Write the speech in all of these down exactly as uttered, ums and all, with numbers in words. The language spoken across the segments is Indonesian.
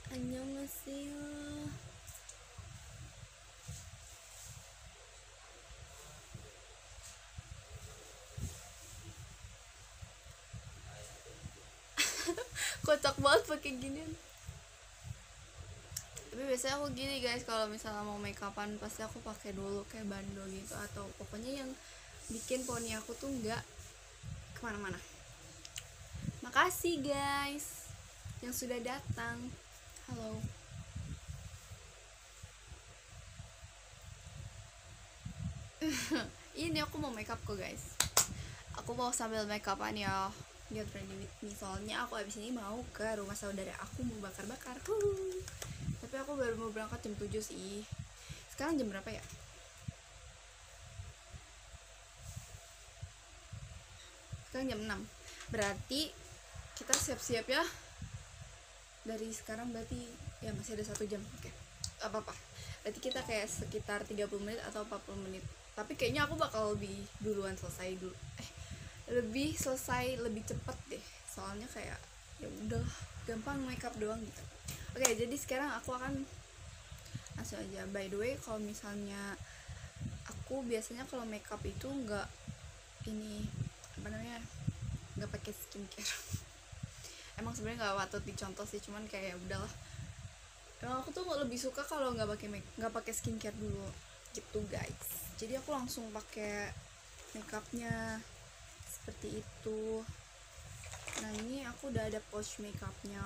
Annyeonghaseyo. Kocak banget pakai ginian. Tapi biasanya aku gini guys, kalau misalnya mau make upan pasti aku pakai dulu kayak bando gitu, atau pokoknya yang bikin poni aku tuh nggak kemana-mana. Makasih guys yang sudah datang. Halo. Ini aku mau make up kok guys. Aku mau sambil make upan ya. Get ready with me. Soalnya aku abis ini mau ke rumah saudara aku mau bakar-bakar. Huh. Tapi aku baru mau berangkat jam tujuh sih. Sekarang jam berapa ya? Sekarang jam enam. Berarti kita siap-siap ya. Dari sekarang berarti ya masih ada satu jam. Oke. Apa-apa. Berarti kita kayak sekitar tiga puluh menit atau empat puluh menit. Tapi kayaknya aku bakal lebih duluan selesai dulu. Eh, lebih selesai lebih cepet deh. Soalnya kayak ya udah gampang make up doang gitu. Oke, jadi sekarang aku akan langsung aja. By the way, kalau misalnya aku biasanya kalau make up itu nggak ini apa namanya nggak pakai skincare. Emang sebenarnya nggak patut dicontoh sih, cuman kayak ya udahlah. Emang aku tuh lebih suka kalau nggak pakai make nggak pakai skincare dulu gitu guys. Jadi aku langsung pakai make upnya seperti itu. Nah ini aku udah ada pouch make upnya.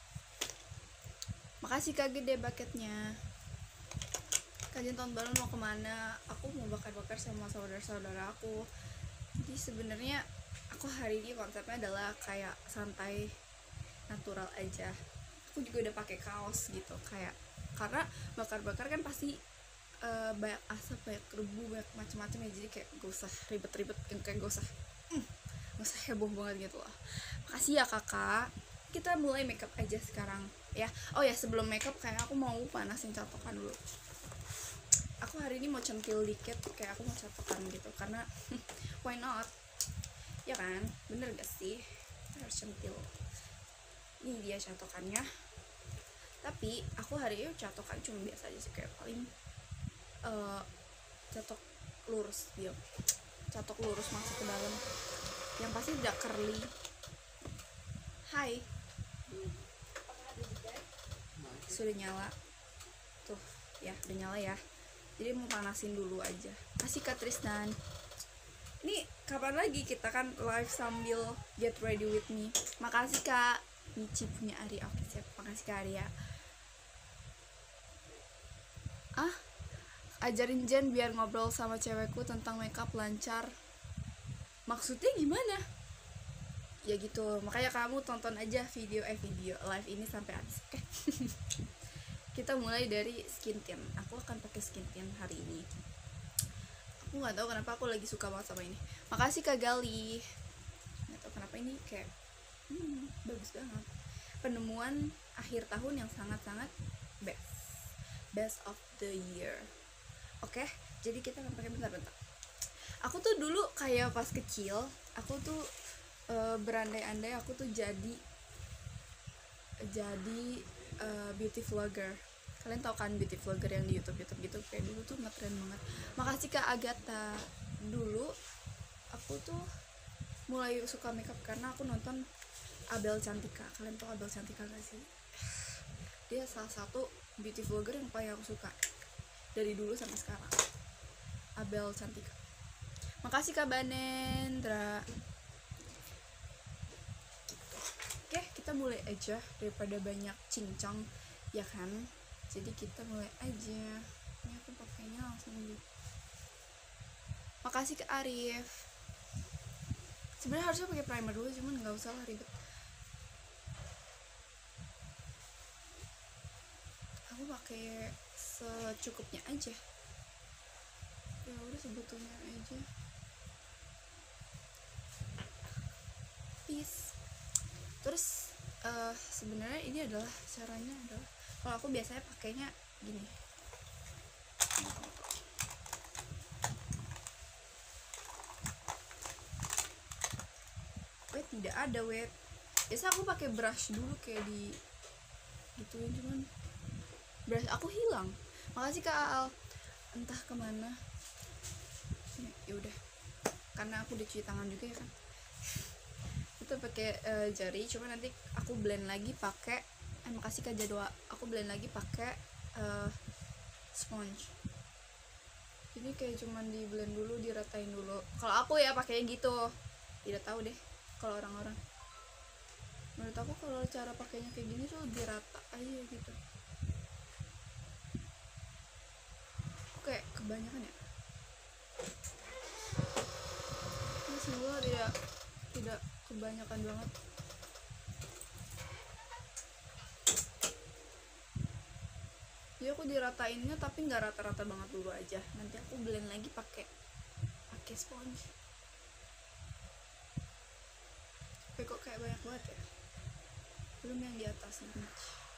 Makasih Kak Gede bucketnya. Kalian tahun baru mau kemana? Aku mau bakar-bakar sama saudara-saudara aku. Jadi sebenarnya aku hari ini konsepnya adalah kayak santai, natural aja. Aku juga udah pakai kaos gitu, kayak karena bakar-bakar kan pasti uh, banyak asap, banyak debu, banyak macam-macam ya. Jadi kayak gak usah ribet-ribet, kayak gak usah, mm, gak usah heboh banget gitu lah. Makasih ya kakak. Kita mulai makeup aja sekarang ya. Oh ya, sebelum makeup kayak aku mau panasin catokan dulu. Aku hari ini mau centil dikit, kayak aku mau catokan gitu karena why not? Ya kan, bener gak sih? Kita harus centil. Ini dia catokannya. Tapi aku hari ini catokan cuma biasa aja sih, kayak paling uh, catok lurus dia, catok lurus masuk ke dalam. Yang pasti tidak curly. Hai. Sudah nyala. Tuh, ya udah nyala ya. Jadi mau panasin dulu aja. Kasih Kak Tristan. Ini kapan lagi kita kan live sambil get ready with me. Makasih Kak Michi punya Arya. Oke siap, makasih Kak Arya. Ah, ajarin Jen biar ngobrol sama cewekku tentang makeup lancar. Maksudnya gimana? Ya gitu, makanya kamu tonton aja video eh video live ini sampai habis. Oke. Kita mulai dari skin tint. Aku akan pakai skin tint hari ini. Aku nggak tahu kenapa aku lagi suka banget sama ini. Makasih Kak Gali. Nggak tahu kenapa ini kayak hmm, bagus banget. Penemuan akhir tahun yang sangat-sangat best. Best of the year. Oke, jadi kita akan pakai bentar-bentar. Aku tuh dulu kayak pas kecil, aku tuh uh, berandai-andai aku tuh jadi jadi uh, beauty vlogger. Kalian tau kan beauty vlogger yang di YouTube YouTube gitu, kayak dulu tuh ngetren banget. Makasih Kak Agatha. Dulu aku tuh mulai suka makeup karena aku nonton Abel Cantika. Kalian tau Abel Cantika gak sih? Dia salah satu beauty vlogger yang paling aku suka dari dulu sampai sekarang. Abel Cantika. Makasih Kak Banendra. Oke, kita mulai aja daripada banyak cincang ya kan. Jadi kita mulai aja. Ini aku pakainya langsung dulu. Makasih ke Arif. Sebenarnya harusnya pakai primer dulu, cuman nggak usah lah, ribet. Aku pakai secukupnya aja. Ya udah sebetulnya aja. Peace. Terus uh, sebenarnya ini adalah caranya adalah kalau aku biasanya pakainya gini. Wait, tidak ada wait. Biasa aku pakai brush dulu kayak di gituin, cuman brush aku hilang. Makasih Kak Al, entah kemana. Ya udah, karena aku udah cuci tangan juga ya kan. Itu pakai uh, jari, cuma nanti aku blend lagi pakai eh, makasih Kak Jadwa, aku blend lagi pakai uh, sponge. Jadi kayak cuman di blend dulu, diratain dulu. Kalau aku ya pakainya gitu. Tidak tahu deh kalau orang-orang. Menurut aku kalau cara pakainya kayak gini tuh lebih rata aja gitu. Oke, kebanyakan ya. Ini semoga tidak tidak kebanyakan banget. Jadi aku diratainnya tapi nggak rata-rata banget dulu aja. Nanti aku blend lagi pakai pakai sponge. Tapi kok kayak banyak banget ya. Belum yang di atas nih.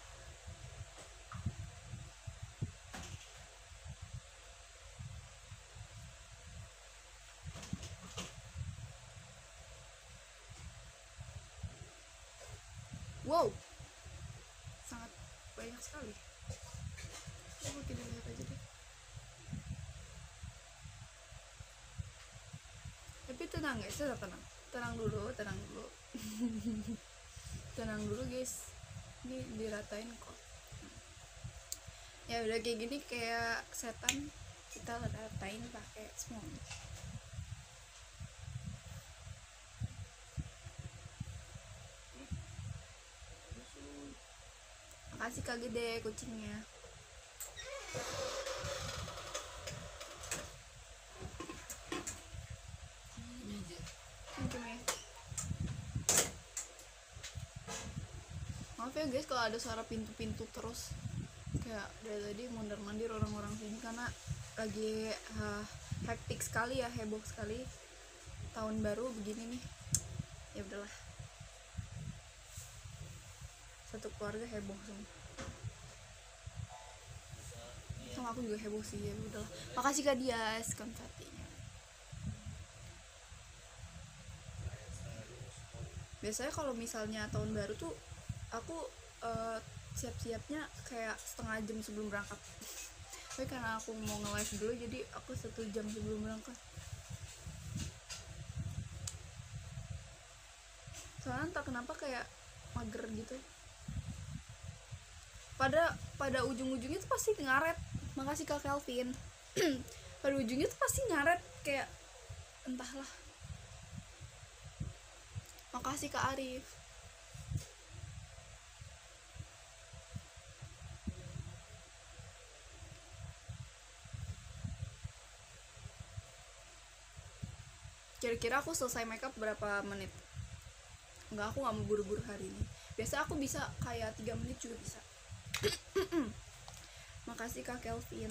Wow, sangat banyak sekali. Coba kita lihat aja deh. Tapi tenang guys, tetap tenang. Tenang dulu, tenang dulu. Tenang dulu guys. Ini diratain kok. Ya udah kayak gini kayak setan, kita ratain pakai sponge. Makasih Kak Gede kucingnya. Maaf ya guys kalau ada suara pintu-pintu terus, kayak dari tadi mondar-mandir orang-orang sini karena lagi uh, hektik sekali ya, heboh sekali tahun baru begini nih. Ya udahlah, satu keluarga heboh semua. Sama aku juga heboh sih, ya udahlah. Makasih Kak Dias konfetinya. Biasanya kalau misalnya tahun baru tuh aku uh, siap-siapnya kayak setengah jam sebelum berangkat. Tapi karena aku mau nge-live dulu, jadi aku satu jam sebelum berangkat. Soalnya entah kenapa kayak mager gitu. Pada pada ujung-ujungnya tuh pasti ngaret. Makasih Kak Kelvin. Pada ujungnya tuh pasti ngaret kayak entahlah. Makasih Kak Arif. Kira-kira aku selesai makeup berapa menit? Enggak, aku gak mau buru-buru hari ini. Biasa aku bisa kayak tiga menit juga bisa. Makasih Kak Kelvin.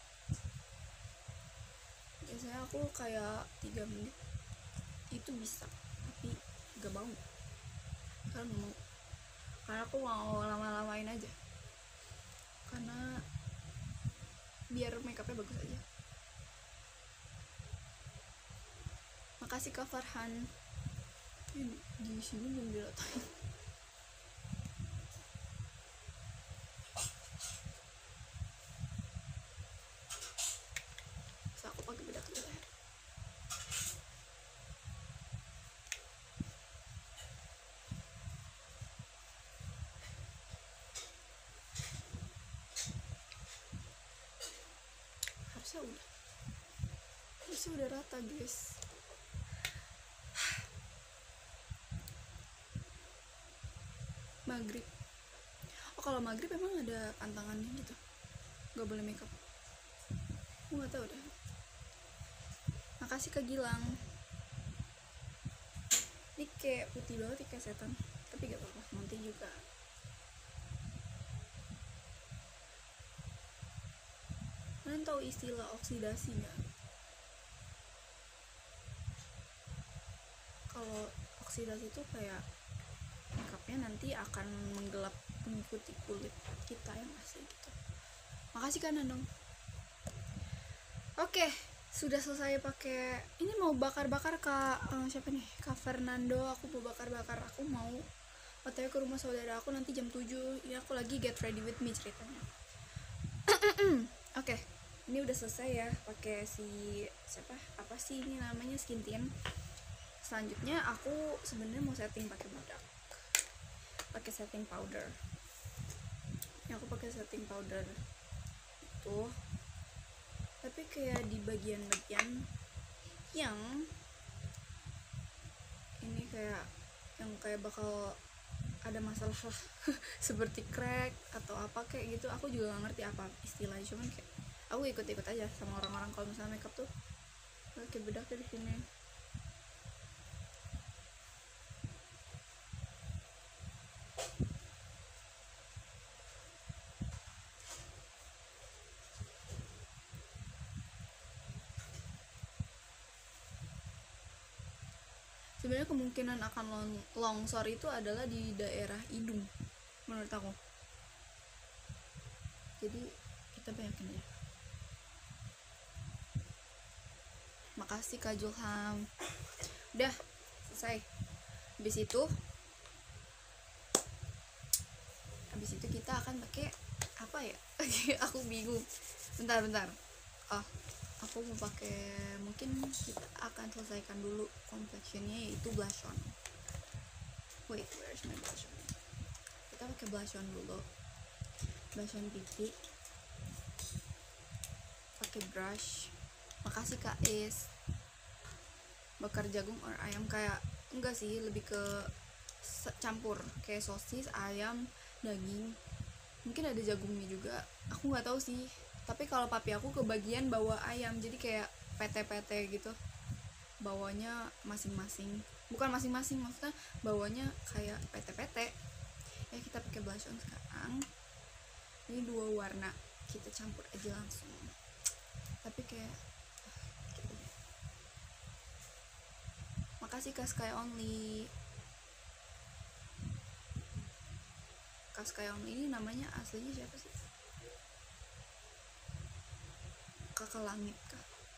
Biasanya aku kayak tiga menit itu bisa, tapi gak mau. Karena gak mau. Karena aku mau lama-lamain aja. Karena biar makeupnya bagus aja. Makasih Kak Farhan. Ini di sini belum diratain. So aku pakai bedak dulu ya. Harusnya udah. Harusnya udah rata guys. Maghrib. Oh kalau maghrib emang ada pantangannya gitu, nggak boleh makeup. Aku nggak tahu deh. Makasih Kak Gilang. Ini kayak putih banget ya, kayak setan. Tapi gak apa-apa, nanti juga. Kalian tahu istilah oksidasi nggak? Kalau oksidasi itu kayak makeupnya nanti akan menggelap mengikuti kulit kita yang asli gitu. Makasih Kak Nanong. Oke, sudah selesai pakai. Ini mau bakar-bakar Kak uh, siapa nih? Kak Fernando. Aku mau bakar-bakar. Aku mau otw ke rumah saudara aku nanti jam tujuh. Ini aku lagi get ready with me ceritanya. Oke, okay, ini udah selesai ya pakai si siapa apa sih ini namanya skin tint. Selanjutnya aku sebenarnya mau setting pakai bedak, pakai setting powder. Ini aku pakai setting powder itu, tapi kayak di bagian-bagian yang ini kayak yang kayak bakal ada masalah lah seperti crack atau apa kayak gitu. Aku juga gak ngerti apa istilahnya, cuman kayak aku ikut-ikut aja sama orang-orang kalau misalnya makeup tuh pakai bedak di sini. Sebenarnya kemungkinan akan long, longsor itu adalah di daerah hidung menurut aku. Jadi kita banyakin aja. Makasih Kak Julham. Udah selesai. Habis itu habis itu kita akan pakai apa ya? Aku bingung. Bentar bentar. Oh, aku mau pakai, mungkin kita akan selesaikan dulu complexionnya, yaitu blush on. Wait, where's my blush on? Kita pakai blush on dulu. Blush on pipi. Pakai brush. Makasih Kak Is. Bakar jagung or ayam, kayak enggak sih, lebih ke campur kayak sosis, ayam, daging. Mungkin ada jagungnya juga. Aku nggak tahu sih. Tapi kalau papi aku kebagian bawa ayam, jadi kayak P T-P T gitu. Bawanya masing-masing. Bukan masing-masing, maksudnya bawanya kayak P T-P T. Ya kita pakai blush on sekarang. Ini dua warna, kita campur aja langsung. Tapi kayak gitu. Makasih Kak Sky Only. Kak Sky Only ini namanya aslinya siapa sih? Kakak Langit kah?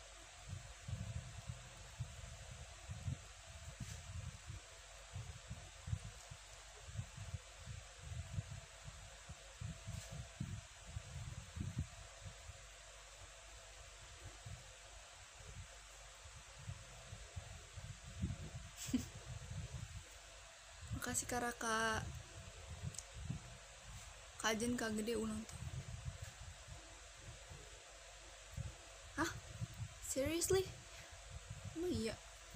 Makasih Kak Raka. Kak Jen Kak Gede ulang tahun. Hah? Seriously? Emang iya?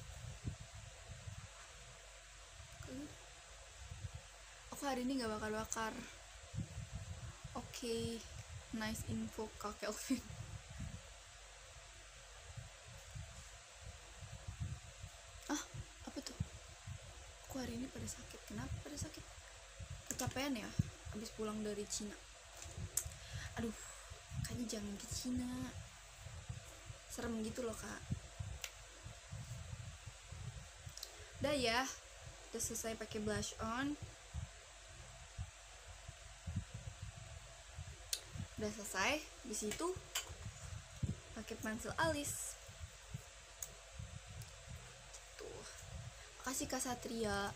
Aku hari ini gak bakar-bakar. Oke, okay. Nice info Kak Kelvin. Ah, apa tuh? Aku hari ini pada sakit. Kenapa pada sakit? Kecapean ya? Habis pulang dari Cina. Aduh, kayaknya jangan ke Cina. Serem gitu loh Kak. Udah ya, udah selesai pakai blush on. Udah selesai. Di situ pakai pensil alis. Tuh. Makasih Kak Satria.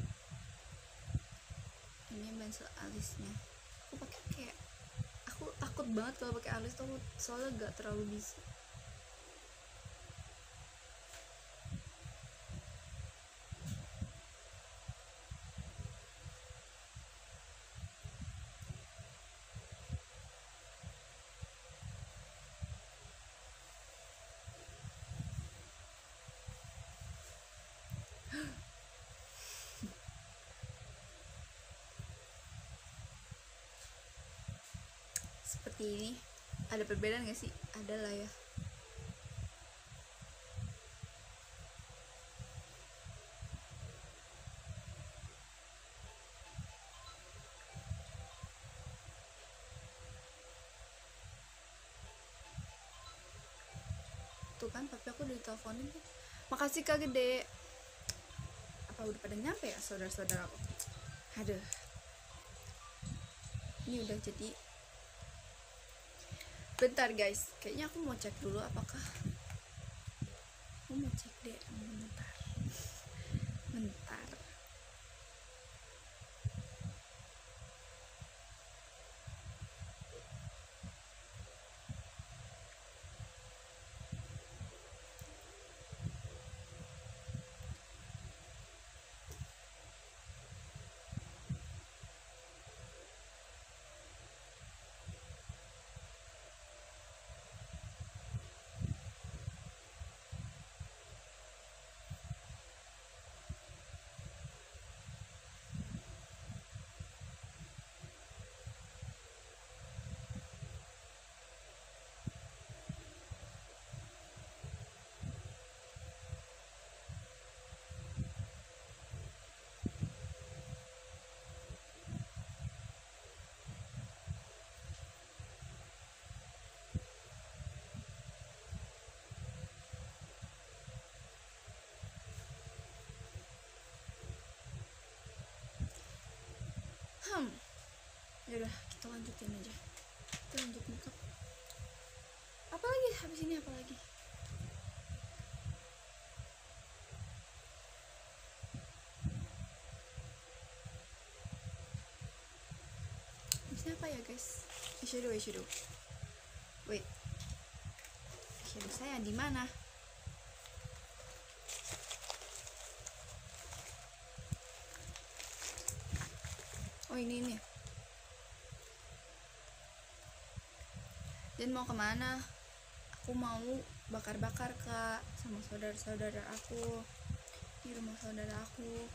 Ini pensil alisnya. Aku pakai kayak, aku takut banget kalau pakai alis tuh, soalnya gak terlalu bisa. Seperti ini. Ada perbedaan gak sih? Ada lah ya. Tuh kan, papi aku udah diteleponin tuh. Makasih Kak Gede. Apa udah pada nyampe ya saudara-saudara aku? Aduh. Ini udah jadi. Bentar guys, kayaknya aku mau cek dulu apakah. Aku mau cek deh, bentar. Bentar. Yaudah, kita lanjutin aja. Kita lanjut makeup. Apa lagi? Habis ini apa lagi? Habisnya apa ya guys? Eyeshadow, eyeshadow. Wait. Eyeshadow saya di mana? Oh ini ini. Dan mau kemana? Aku mau bakar-bakar kak sama saudara-saudara aku di rumah saudara aku.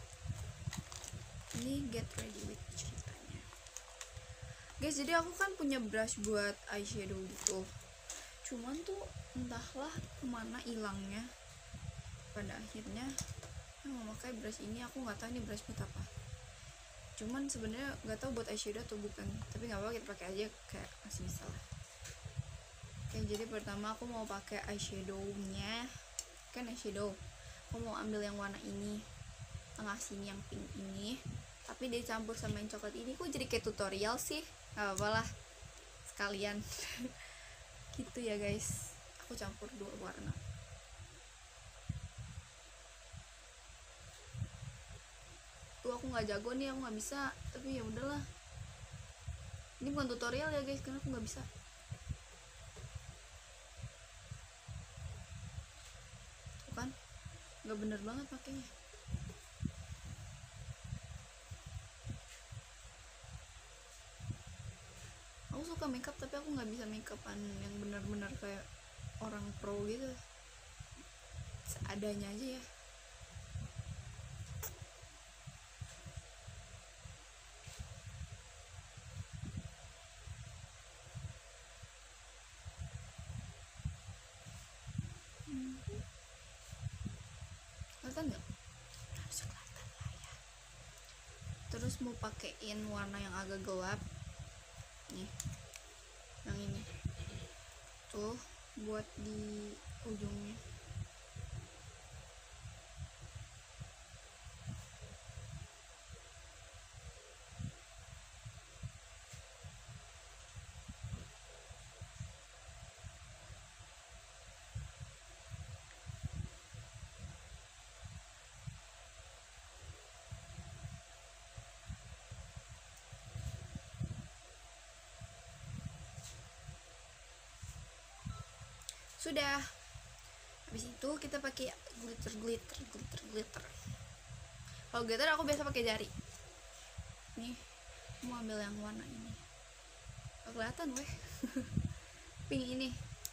Ini get ready with ceritanya, guys. Jadi aku kan punya brush buat eyeshadow gitu, cuman tuh entahlah kemana hilangnya. Pada akhirnya aku mau pakai brush ini. Aku nggak tahu ini brush buat apa, cuman sebenarnya nggak tahu buat eyeshadow atau bukan, tapi nggak apa-apa, kita pakai aja, kayak masih bisa lah. Oke, jadi pertama aku mau pakai eyeshadownya, kan eyeshadow aku mau ambil yang warna ini, tengah sini yang pink ini, tapi dicampur sama yang coklat ini. Kok jadi kayak tutorial sih? Nggak apa-apa lah, sekalian. Gitu ya guys, aku campur dua warna. Tuh aku nggak jago nih, aku nggak bisa, tapi ya udahlah, ini bukan tutorial ya guys, karena aku nggak bisa. Tuh kan nggak bener banget pakainya. Aku suka makeup tapi aku nggak bisa makeupan yang benar-benar kayak orang pro gitu, seadanya aja ya. Kelihatan nggak? Harus kelihatan lah ya. Terus mau pakein warna yang agak gelap nih, yang ini tuh buat di ujungnya. Sudah. Habis itu kita pakai glitter glitter glitter glitter. Kalau glitter aku biasa pakai jari. Nih, mau ambil yang warna ini. Gak kelihatan weh. Pink ini.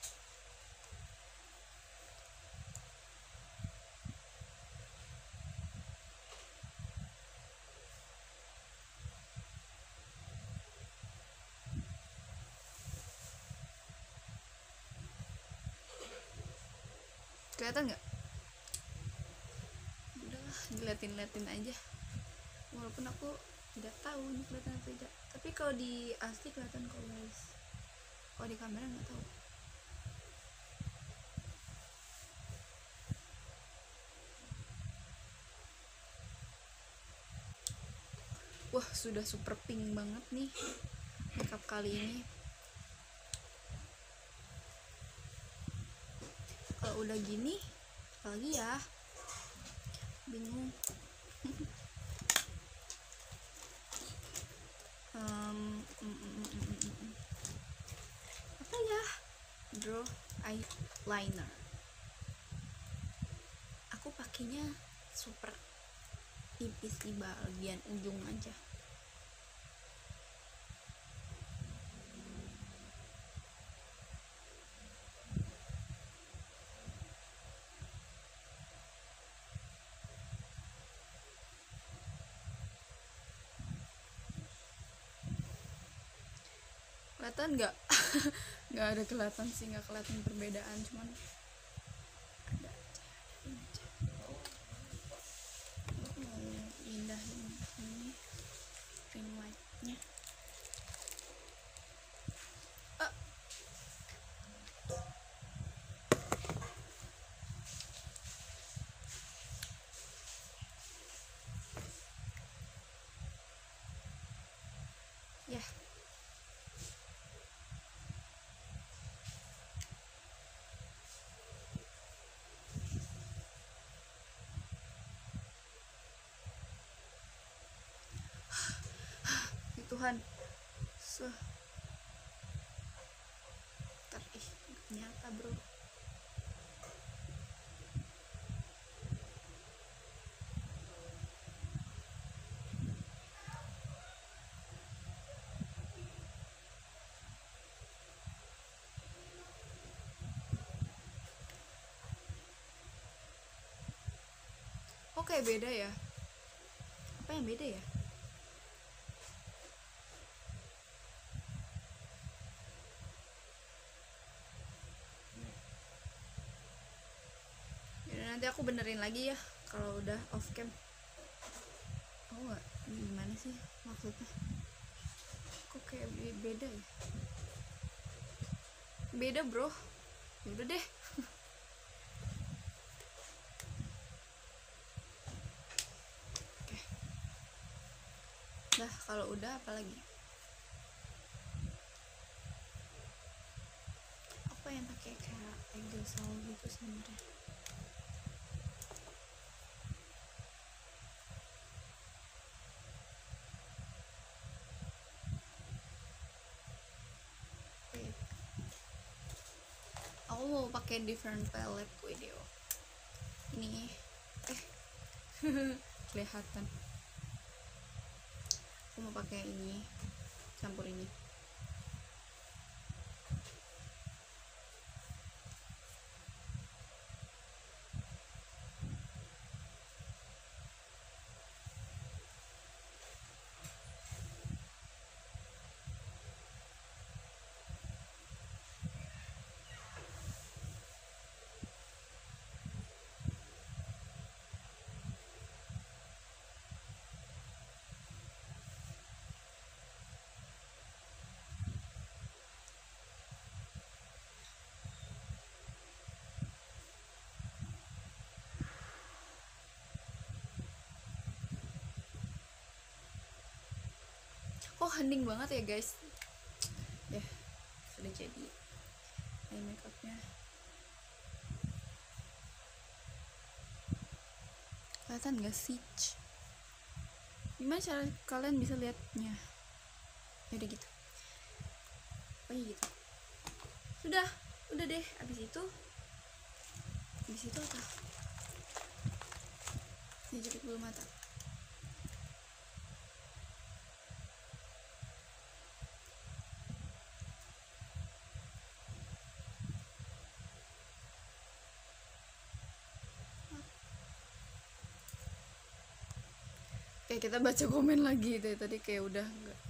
Kelihatan nggak? Udahlah, diliatin-liatin aja. Walaupun aku tidak tahu ini kelihatan atau tidak. Tapi kalau di asli kelihatan kok guys. Kalau di kamera nggak tahu. Wah, sudah super pink banget nih makeup kali ini. Kalau udah gini apalagi ya, bingung. um, mm, mm, mm, mm, mm. Apa ya? Draw eyeliner. Aku pakainya super tipis di bagian ujung aja. Kelihatan nggak? Nggak ada kelihatan sih, nggak kelihatan perbedaan, cuman ada aja, ada aja. Aku mau pindahin ini ring lightnya. Ah. Ya, Tuhan. So ntar ih nyata bro. Oke beda ya, apa yang beda ya? Yaudah, nanti aku benerin lagi ya kalau udah off cam. Oh nggak, ini gimana sih maksudnya? Kok kayak beda ya? Beda bro. Yaudah deh. Oke. Dah kalau udah apa lagi? Apa yang pakai kayak exosol gitu sebenarnya? Aku mau pakai different palette video ini eh kelihatan. Aku mau pakai ini, campur ini. Oh hening banget ya guys. Ya sudah jadi eye makeupnya. Kelihatan gak sih? Gimana cara kalian bisa lihatnya? Ya udah gitu. Pokoknya gitu. Sudah, udah deh. Abis itu, abis itu apa? Dijepit bulu mata. Kayak kita baca komen lagi deh tadi kayak udah enggak.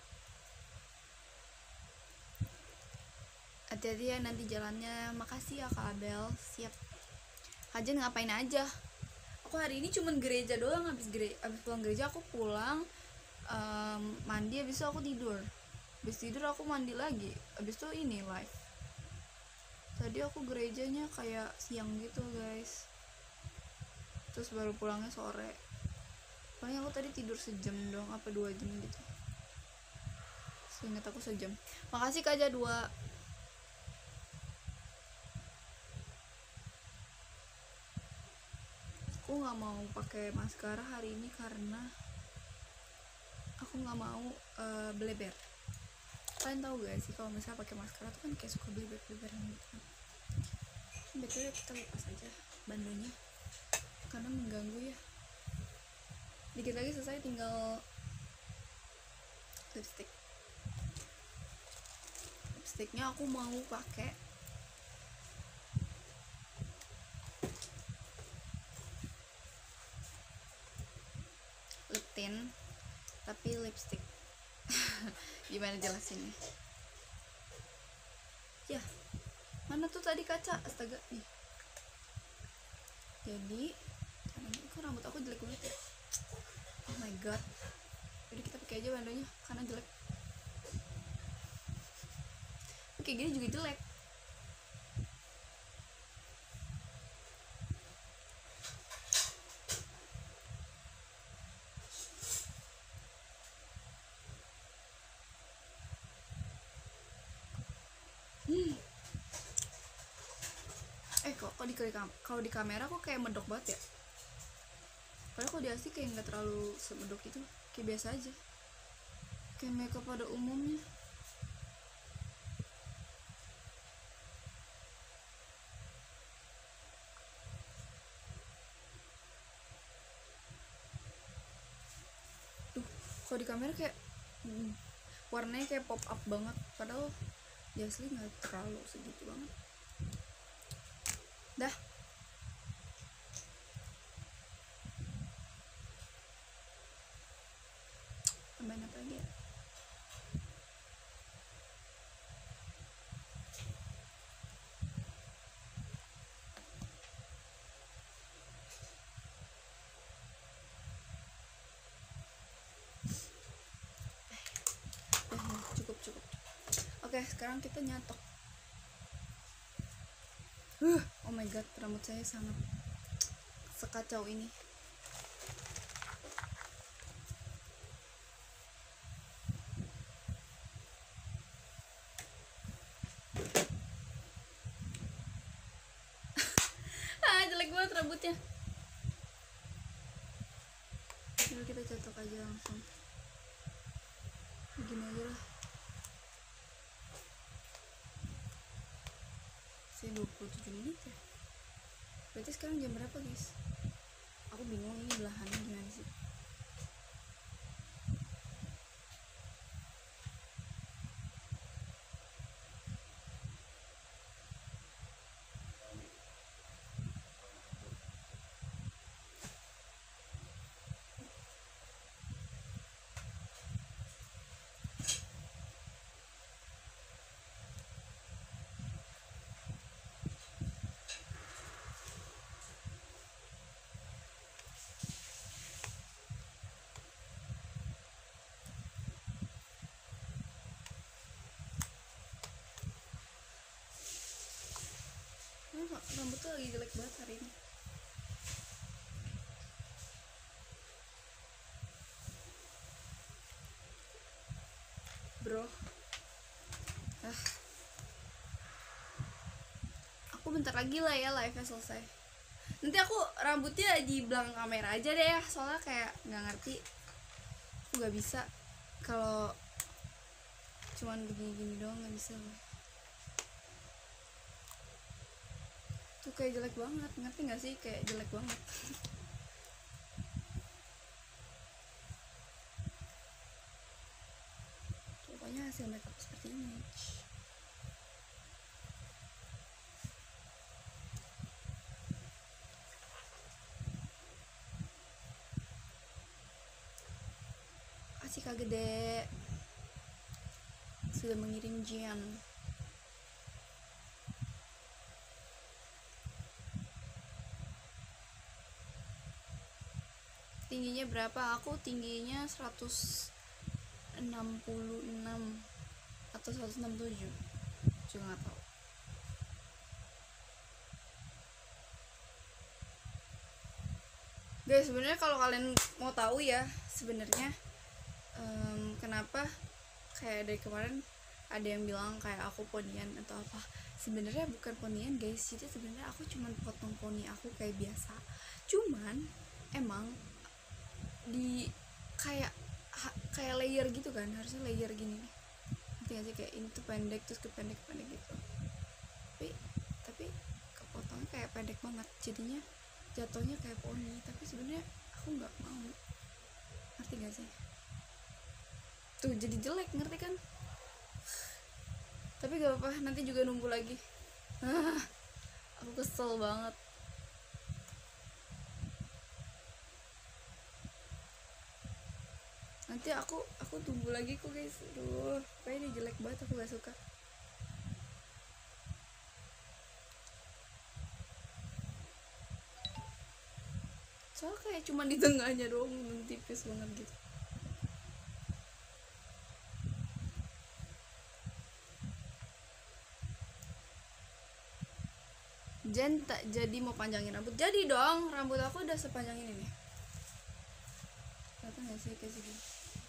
Hati-hati ya nanti jalannya. Makasih ya Kak Abel. Siap. Kajian ngapain aja? Aku hari ini cuman gereja doang. Habis gereja, habis pulang gereja aku pulang, um, mandi, habis itu aku tidur. Habis tidur aku mandi lagi. Habis itu ini live. Tadi aku gerejanya kayak siang gitu guys. Terus baru pulangnya sore. Pokoknya aku tadi tidur sejam dong, apa dua jam gitu. Seingat aku sejam. Makasih Kak Jadwa. Aku nggak mau pakai maskara hari ini karena aku nggak mau uh, bleber. Kalian tahu gak sih kalau misalnya pakai maskara tuh kan kayak suka bleber-bleberan gitu. Betul ya, kita lepas aja bandonya karena mengganggu ya. Dikit lagi selesai, tinggal lipstick. Lipsticknya aku mau pakai lip tint tapi lipstick. Gimana jelasinnya? Ya, mana tuh tadi kaca? Astaga nih. Jadi, kok rambut aku jelek banget ya? Oh my god. Jadi kita pakai aja bandonya karena jelek. Kayak gini juga jelek. Hmm. Eh kok kok di kalau di kamera kok kayak medok banget ya? Padahal kalau di asli kayak nggak terlalu semedok itu, kayak biasa aja. kayak makeup pada umumnya. Duh, kalau di kamera kayak hmm, warnanya kayak pop up banget, padahal di asli nggak terlalu segitu banget. Dah. Tambahin apa lagi ya? Cukup cukup. Oke, sekarang kita nyatok. Uh, oh my god, rambut saya sangat sekacau ini. Ah, jelek banget rambutnya. Lalu kita catok aja langsung. Begini aja lah. Saya dua puluh tujuh menit ya. Berarti sekarang jam berapa guys? Aku bingung ini belahannya gimana sih. Rambutnya lagi jelek banget hari ini. Bro, ah, aku bentar lagi lah ya live-nya selesai. Nanti aku rambutnya di belakang kamera aja deh ya, soalnya kayak nggak ngerti, aku nggak bisa kalau cuman begini-gini doang, nggak bisa loh. Tuh kayak jelek banget, ngerti nggak sih, kayak jelek banget. Pokoknya hasil makeup seperti ini. Kasih Kak Gede sudah mengirim Jian. Tingginya berapa? Aku tingginya seratus enam puluh enam atau seratus enam puluh tujuh, juga nggak tahu. Guys, sebenarnya kalau kalian mau tahu ya, sebenarnya um, kenapa kayak dari kemarin ada yang bilang kayak aku ponian atau apa, sebenarnya bukan ponian guys, jadi sebenarnya aku cuman potong poni aku kayak biasa, cuman emang di kayak ha, kayak layer gitu kan, harusnya layer gini nih, nanti aja kayak ini tuh pendek terus ke pendek pendek gitu, tapi tapi kepotongnya kayak pendek banget, jadinya jatuhnya kayak poni, tapi sebenarnya aku nggak mau, ngerti gak sih? Tuh jadi jelek, ngerti kan? Tapi gak apa-apa, nanti juga nunggu lagi. Ah, aku kesel banget. Nanti aku aku tunggu lagi kok guys. Aduh, kayak ini jelek banget, aku gak suka. Soalnya kayak cuma di tengahnya doang, tipis banget gitu. Jen tak jadi mau panjangin rambut. Jadi dong, rambut aku udah sepanjang ini nih. Kelihatan gak sih kayak segini?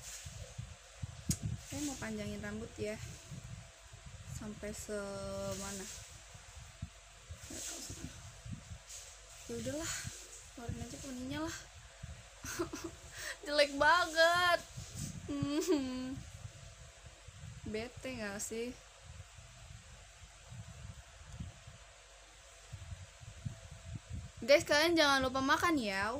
Saya mau panjangin rambut ya, sampai semana? Nggak tahu sih. Ya udahlah, keluarin aja poninya lah. Jelek banget. Hmm. Bete gak sih? Guys, kalian jangan lupa makan ya.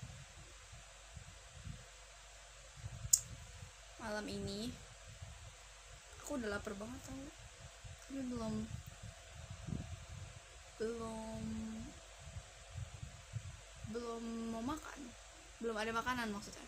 Malam ini aku udah lapar banget tau. Tapi belum belum belum mau makan. Belum ada makanan maksudnya.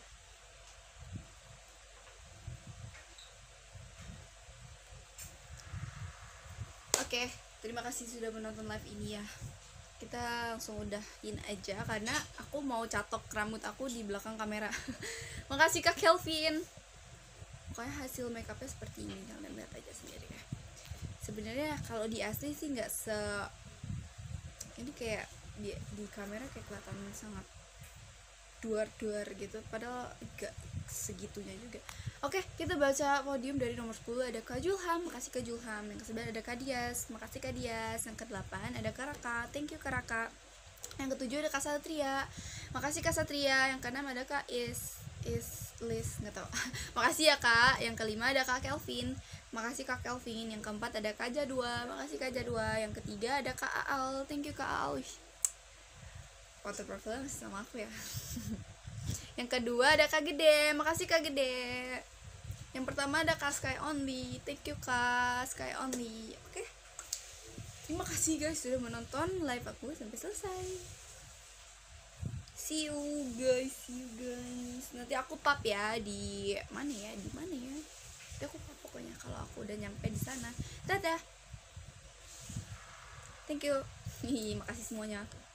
Oke, terima kasih sudah menonton live ini ya. Kita langsung udahin aja karena aku mau catok rambut aku di belakang kamera. Makasih Kak Kelvin. Pokoknya hasil makeupnya seperti ini, kalian lihat aja sendiri ya. Sebenarnya kalau di asli sih nggak se ini kayak di di kamera kayak kelihatan sangat duar-duar gitu, padahal enggak segitunya juga. Oke, kita baca podium dari nomor sepuluh ada Kak Julham, makasih Kak Julham. Yang kesembilan ada Kak Dias, makasih Kak Dias. Yang kedelapan ada Kak Raka, thank you Kak Raka. Yang ketujuh ada Kak Satria, makasih Kak Satria. Yang keenam ada Kak Is Is Liz, nggak tau. Makasih ya Kak. Yang kelima ada Kak Kelvin, makasih Kak Kelvin. Yang keempat ada Kak Jadua, makasih Kak Jadua. Yang ketiga ada Kak Aal, thank you Kak Aal. Foto profilnya masih sama aku ya. Yang kedua ada Kak Gede, makasih Kak Gede. Yang pertama ada Kak Sky Only, thank you Kak Sky Only. Oke, terima kasih guys sudah menonton live aku sampai selesai. See you guys, see you guys. Nanti aku pap ya di mana ya, di mana ya? Nanti aku pap pokoknya kalau aku udah nyampe di sana. Dadah. Thank you. Makasih semuanya.